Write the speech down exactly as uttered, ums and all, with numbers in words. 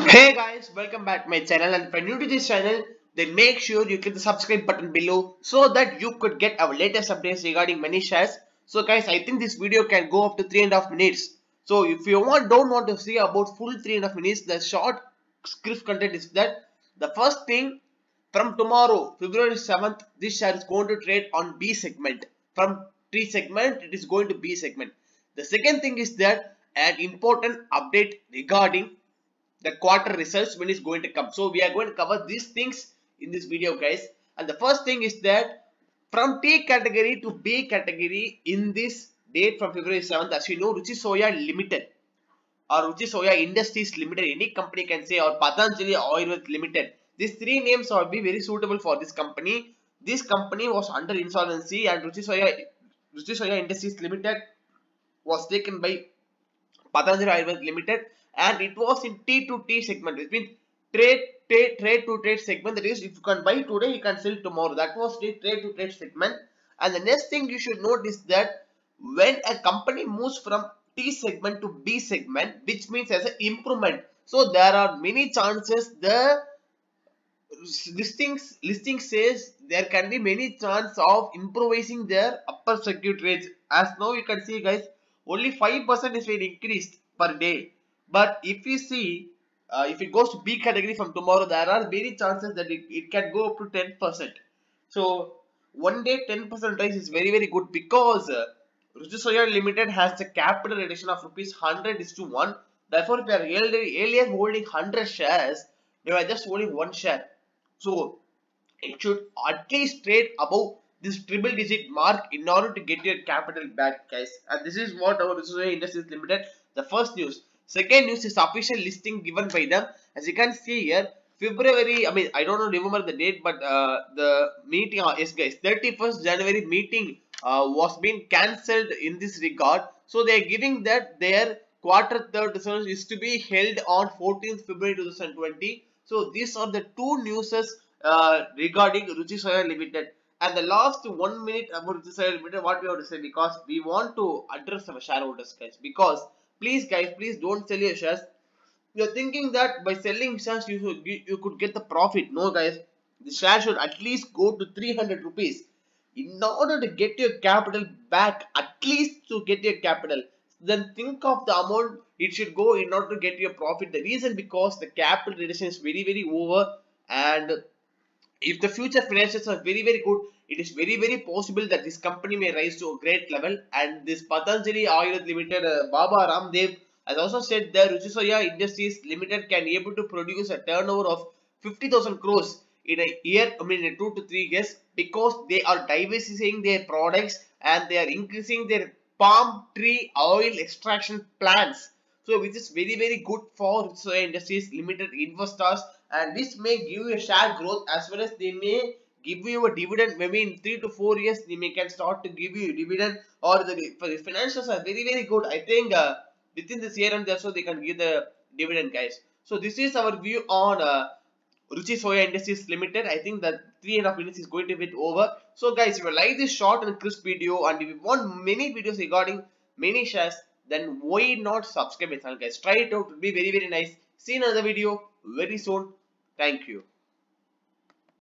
Hey guys, welcome back to my channel, and if you're new to this channel, then make sure you click the subscribe button below so that you could get our latest updates regarding many shares. So guys, I think this video can go up to three and a half minutes. So if you want don't want to see about full three and a half minutes, the short script content is that the first thing, from tomorrow, February seventh, this share is going to trade on B segment. From T segment, it is going to B segment. The second thing is that an important update regarding the quarter results when it's going to come. So we are going to cover these things in this video, guys. And the first thing is that from T category to B category in this date from February seventh, as you know, Ruchi Soya Limited or Ruchi Soya Industries Limited, any company can say, or Patanjali Oil Limited. These three names will be very suitable for this company. This company was under insolvency, and Ruchi Soya Ruchi Soya Industries Limited was taken by Patanjali Oil Limited, and it was in T to T segment, which means trade, trade, trade to trade segment. That is, if you can buy today, you can sell tomorrow. That was the trade to trade segment. And the next thing you should note is that when a company moves from T segment to B segment, which means as an improvement, so there are many chances the listings listing says there can be many chance of improvising their upper circuit rates. As now you can see, guys, only five percent is been increased per day. But if you see, uh, if it goes to B category from tomorrow, there are many chances that it, it can go up to ten percent. So one day ten percent rise is very very good, because uh, Ruchi Soya Limited has a capital reduction of rupees one hundred is to one. Therefore, if you are earlier, earlier holding one hundred shares, you are just holding one share. So it should at least trade above this triple digit mark in order to get your capital back, guys. And this is what our Ruchi Soya Industries Limited. The first news. Second news is official listing given by them. As you can see here, February, I mean, I don't know, remember the date, but uh, the meeting, uh, yes guys, thirty-first January meeting uh, was being cancelled in this regard. So they are giving that their quarter third results is to be held on fourteenth February two thousand twenty. So these are the two newses uh, regarding Ruchi Soya Limited. And the last one minute about Ruchi Soya Limited, what we have to say, because we want to address our shareholders, guys. Because please, guys, please don't sell your shares. You're thinking that by selling shares you should, you could get the profit. No, guys, the share should at least go to three hundred rupees in order to get your capital back. At least to get your capital, then think of the amount it should go in order to get your profit. The reason, because the capital reduction is very very over, and if the future financials are very very good, it is very very possible that this company may rise to a great level. And this Patanjali Oil Limited, uh, Baba Ramdev has also said that Ruchi Soya Industries Limited can be able to produce a turnover of fifty thousand crores in a year, I mean in two to three years, because they are diversifying their products and they are increasing their palm tree oil extraction plants. So which is very very good for Soya Industries Limited investors, and this may give you a share growth, as well as they may give you a dividend. Maybe in three to four years they may can start to give you a dividend, or the, the financials are very very good. I think uh, within this year and there, so they can give the dividend, guys. So this is our view on uh, Ruchi Soya Industries Limited. I think that three and a half minutes is going to be over. So guys, if you like this short and crisp video, and if you want many videos regarding many shares, then why not subscribe my channel, guys? Try it out. It will be very very nice. See you in another video very soon. Thank you.